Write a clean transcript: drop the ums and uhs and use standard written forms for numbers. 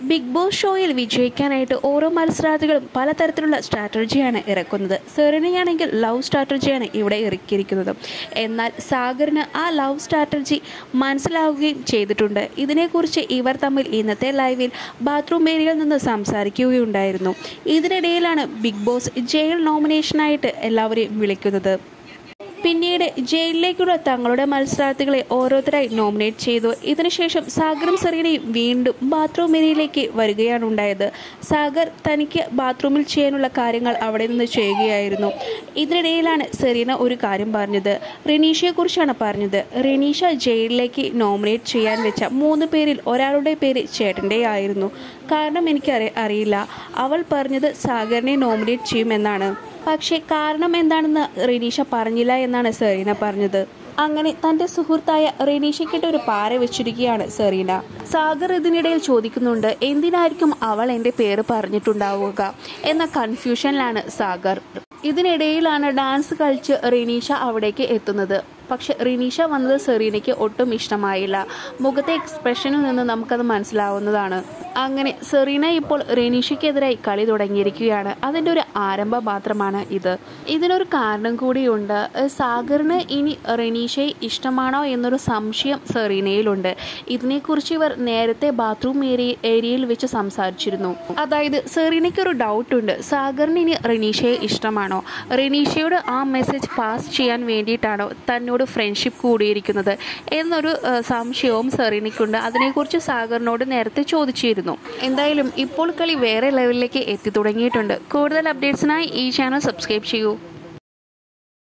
Big boss ഷോയിൽ വിജയിക്കാനായിട്ട് ഓരോ മത്സരാർത്ഥികളും പലതരത്തിലുള്ള സ്ട്രാറ്റജിയാണ് ഇറക്കുന്നത്. സെറീനയാണെങ്കിൽ ലവ് സ്ട്രാറ്റജിയാണ് ഇവിടെ ഇറക്കിയിരിക്കുന്നത്. എന്നാൽ സാഗറിന് ആ ലവ് സ്ട്രാറ്റജി മനസ്സിലാവുകയും ചെയ്തിട്ടുണ്ട്. ഇതിനെക്കുറിച്ച് ഇവർ തമ്മിൽ ഇന്നത്തെ ലൈവിൽ ബാത്റൂം ഏരിയയിൽ നിന്ന് സംസാരിക്കുകയുണ്ടായിരുന്നു. ഇതിനിടയിലാണ് ബിഗ് ബോസ് ജയിൽ നോമിനേഷനായിട്ട് എല്ലാവരെയും വിളിക്കുന്നത്. പിന്നീട് ജയിലിലേക്കുള്ള തങ്ങളുടെ മത്സരാർത്ഥികളെ ഓരോരുത്തരായി നോമിനേറ്റ് ചെയ്തു. ഇതിനുശേഷം സാഗറും സെറീനയും വീണ്ടും ബാത്റൂം ഏരിയയിലേക്ക് വരികയാണ് ഉണ്ടായത്. സാഗർ തനിക്ക് ബാത്റൂമിൽ ചെയ്യാനുള്ള കാര്യങ്ങൾ അവിടെ നിന്ന് ചെയ്യുകയായിരുന്നു. ഇതിനിടയിലാണ് സെറീന ഒരു കാര്യം പറഞ്ഞത്. റെനീഷയെക്കുറിച്ചാണ് പറഞ്ഞത്. റെനീഷ ജയിലിലേക്ക് നോമിനേറ്റ് ചെയ്യാൻ വെച്ച 3 പേരിൽ ഒരാളുടെ പേര് ചേട്ടൻ്റെ ആയിരുന്നു. കാരണം എനിക്ക് അറിയില്ല. അവൾ പറഞ്ഞത് സാഗറിനെ നോമിനേറ്റ് ചെയ്യുമെന്നാണ്. പക്ഷേ കാരണം എന്താണെന്ന് റെനീഷ പറഞ്ഞില്ല എന്നാണ് സെറീന പറഞ്ഞത്. അങ്ങനെ തൻ്റെ സുഹൃത്തായ റെനീഷയ്ക്കിട്ട് ഒരു പാര വെച്ചിരിക്കുകയാണ് സെറീന. സാഗർ ഇതിനിടയിൽ ചോദിക്കുന്നുണ്ട്, എന്തിനായിരിക്കും അവൾ എൻ്റെ പേര് പറഞ്ഞിട്ടുണ്ടാവുക എന്ന കൺഫ്യൂഷനിലാണ് സാഗർ. ഇതിനിടയിലാണ് ഡാൻസ് കളിച്ച് റെനീഷ അവിടേക്ക് എത്തുന്നത്. പക്ഷെ റെനീഷ വന്നത് സെറീനയ്ക്ക് ഒട്ടും ഇഷ്ടമായില്ല. മുഖത്തെ എക്സ്പ്രഷനിൽ നിന്ന് നമുക്കത് മനസ്സിലാവുന്നതാണ്. അങ്ങനെ സെറീന ഇപ്പോൾ റെനീഷയ്ക്കെതിരായി കളി തുടങ്ങിയിരിക്കുകയാണ്. അതിൻ്റെ ഒരു ആരംഭം മാത്രമാണ് ഇത്. ഇതിനൊരു കാരണം കൂടിയുണ്ട്. സാഗറിന് ഇനി റെനീഷയെ ഇഷ്ടമാണോ എന്നൊരു സംശയം സെറീനയിലുണ്ട്. ഇതിനെക്കുറിച്ച് ഇവർ നേരത്തെ ബാത്റൂം ഏരിയയിൽ വെച്ച് സംസാരിച്ചിരുന്നു. അതായത് സെറീനയ്ക്കൊരു ഡൗട്ടുണ്ട്, സാഗറിന് ഇനി റെനീഷയെ ഇഷ്ടമാണോ, റെനീഷയോട് ആ മെസ്സേജ് പാസ് ചെയ്യാൻ വേണ്ടിയിട്ടാണോ തന്നോട് ഫ്രണ്ട്ഷിപ്പ് കൂടിയിരിക്കുന്നത് എന്നൊരു സംശയവും സെറീനയ്ക്കുണ്ട്. അതിനെക്കുറിച്ച് സാഗറിനോട് നേരത്തെ ചോദിച്ചിരുന്നു. എന്തായാലും ഇപ്പോൾ കളി വേറെ ലെവലിലേക്ക് എത്തി തുടങ്ങിയിട്ടുണ്ട്. കൂടുതൽ അപ്ഡേറ്റ്സിനായി ഈ ചാനൽ സബ്സ്ക്രൈബ് ചെയ്യൂ.